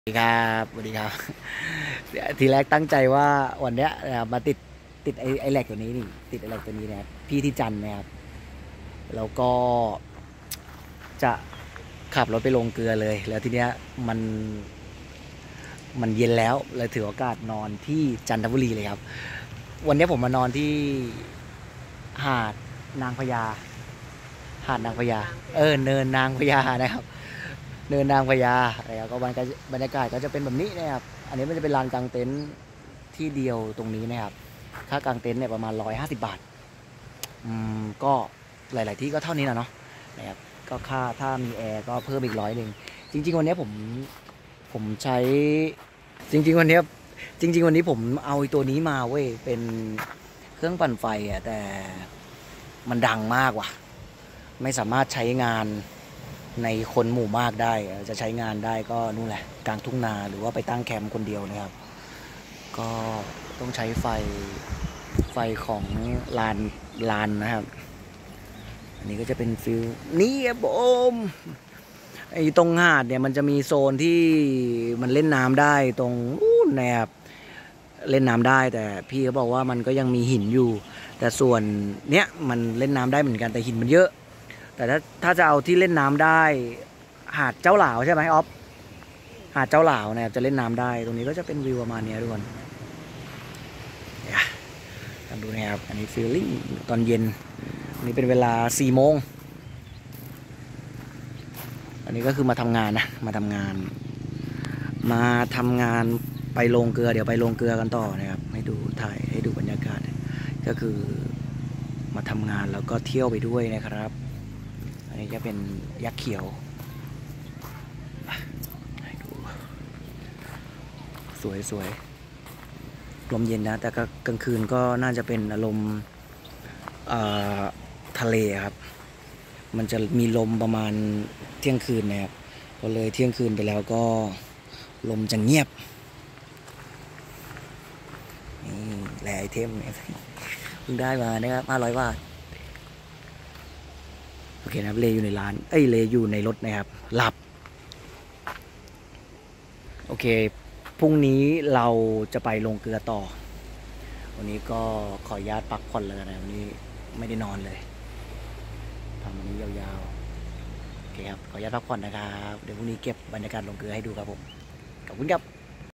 สวัสดีครับสวัสดีครับทีแรกตั้งใจว่าวันเนี้ยนะครับมาติดไอแหลกตัวนี้นี่ติดไอแหลกตัวนี้นะครับพี่ที่จันทร์นะครับแล้วก็จะขับรถไปลงเกลือเลยแล้วทีเนี้ยมันมันเย็นแล้วเลยถือโอกาสนอนที่จันทบุรีเลยครับวันนี้ผมมานอนที่หาดนางพญาหาดนางพญาเนินนางพญานะครับเนินนางพญาแล้วก็บรรยากาศก็จะเป็นแบบนี้นะครับอันนี้มันจะเป็นลานกางเต็นท์ที่เดียวตรงนี้นะครับค่ากางเต็นท์เนี่ยประมาณ150 บาทก็หลายๆที่ก็เท่านี้นะเนาะนะครับก็ค่าถ้ามีแอร์ก็เพิ่มอีก100จริงๆวันนี้ผมใช้จริงๆวันนี้ผมเอาตัวนี้มาเว้ยเป็นเครื่องปั่นไฟอ่ะแต่มันดังมากว่ะไม่สามารถใช้งานในคนหมู่มากได้จะใช้งานได้ก็นู่นแหละกลางทุ่งนาหรือว่าไปตั้งแคมป์คนเดียวนะครับก็ต้องใช้ไฟของลานนะครับอันนี้ก็จะเป็นฟิลนี่ครับผมไอ้ตรงหาดเนี่ยมันจะมีโซนที่มันเล่นน้ำได้ตรงนู้นนะครับเล่นน้ำได้แต่พี่เขาบอกว่ามันก็ยังมีหินอยู่แต่ส่วนเนี้ยมันเล่นน้ำได้เหมือนกันแต่หินมันเยอะแต่ถ้าจะเอาที่เล่นน้ำได้หาดเจ้าหลาวใช่ไหมออฟหาดเจ้าหลาวนะครับจะเล่นน้ำได้ตรงนี้ก็จะเป็นวิวประมาณนี้ทุกคนทำดูนะครับอันนี้ฟีลลิ่งตอนเย็นอันนี้เป็นเวลา4 โมงอันนี้ก็คือมาทำงานนะมาทำงานไปลงเกลือเดี๋ยวไปลงเกลือกันต่อนะครับให้ดูถ่ายให้ดูบรรยากาศก็คือมาทำงานแล้วก็เที่ยวไปด้วยนะครับอันนี้จะเป็นยักษ์เขียวให้ดูสวยลมเย็นนะแต่กลางคืนก็น่าจะเป็นอารมณ์ทะเลครับมันจะมีลมประมาณเที่ยงคืนนะครับพอเลยเที่ยงคืนไปแล้วก็ลมจะเงียบนี่แหล่ไอเทมเนี่ยเพิ่งได้มานะครับ500 บาทโอเคนะครับเลอยู่ในร้านเลอยู่ในรถนะครับหลับโอเคพรุ่งนี้เราจะไปลงเกลือต่อวันนี้ก็ขออนุญาตพักผ่อนเลยนะวันนี้ไม่ได้นอนเลยทำวันนี้ยาวๆโอเคครับขออนุญาตพักผ่อนนะครับเดี๋ยวพรุ่งนี้เก็บบรรยากาศลงเกลือให้ดูครับผมขอบคุณครับ